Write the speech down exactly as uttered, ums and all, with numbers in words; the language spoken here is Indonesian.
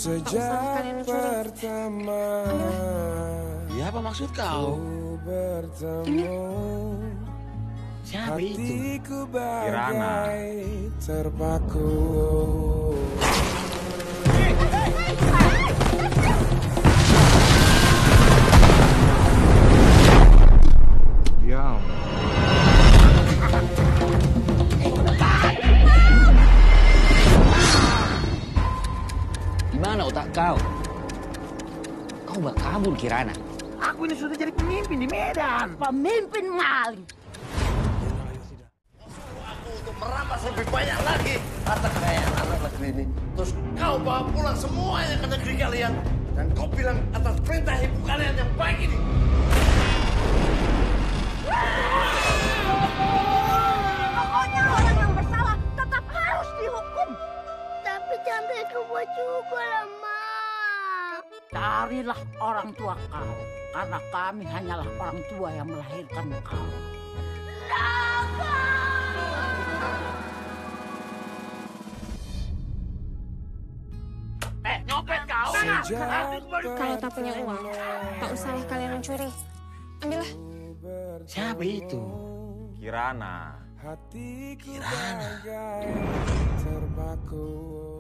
Sejak pertama. Ya, apa maksud kau? Bertemu. Siapa itu? Hatiku bagai terpaku. Ya. Gimana otak kau? Kau berkabur, Kirana. Aku ini sudah jadi pemimpin di Medan. Pemimpin maling. Aku untuk merampas lebih banyak lagi harta kekayaan anak negeri ini. Terus kau bawa pulang semuanya ke negeri kalian. Dan kau bilang atas perintah ibu kalian yang baik ini. Pokoknya orang yang bersalah tetap harus dihukum. Tapi jangan berbuat juga lah, Ma. Carilah orang tua kau, karena kami hanyalah orang tua yang melahirkan kau. Raka! Eh, nyopet kau. Kalau tak punya uang, tak usahlah kalian mencuri. Ambillah. Siapa itu? Kirana. Kirana. Terpaku.